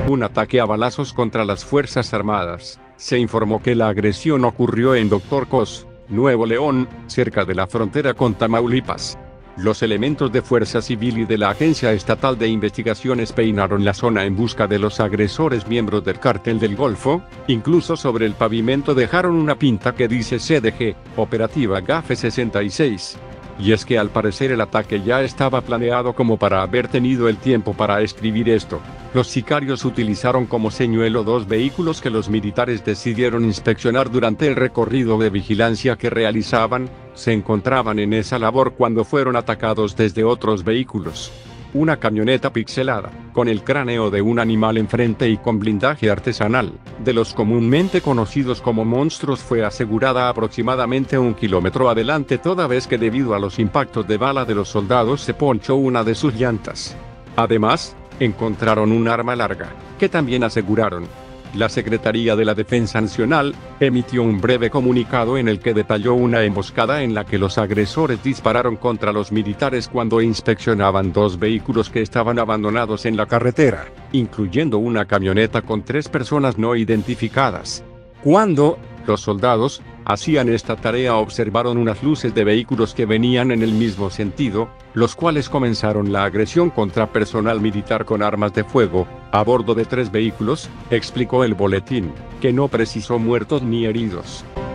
un ataque a balazos contra las Fuerzas Armadas. Se informó que la agresión ocurrió en Doctor Cos, Nuevo León, cerca de la frontera con Tamaulipas. Los elementos de Fuerza Civil y de la Agencia Estatal de Investigaciones peinaron la zona en busca de los agresores miembros del Cártel del Golfo. Incluso sobre el pavimento dejaron una pinta que dice CDG, Operativa GAFE 66. Y es que al parecer el ataque ya estaba planeado como para haber tenido el tiempo para escribir esto. Los sicarios utilizaron como señuelo dos vehículos que los militares decidieron inspeccionar durante el recorrido de vigilancia que realizaban. Se encontraban en esa labor cuando fueron atacados desde otros vehículos. Una camioneta pixelada, con el cráneo de un animal enfrente y con blindaje artesanal, de los comúnmente conocidos como monstruos, fue asegurada aproximadamente 1 kilómetro adelante, toda vez que debido a los impactos de bala de los soldados se ponchó una de sus llantas. Además, encontraron un arma larga, que también aseguraron. La Secretaría de la Defensa Nacional emitió un breve comunicado en el que detalló una emboscada en la que los agresores dispararon contra los militares cuando inspeccionaban dos vehículos que estaban abandonados en la carretera, incluyendo una camioneta con 3 personas no identificadas. Cuando los soldados hacían esta tarea observaron unas luces de vehículos que venían en el mismo sentido, los cuales comenzaron la agresión contra personal militar con armas de fuego, a bordo de 3 vehículos, explicó el boletín, que no precisó muertos ni heridos.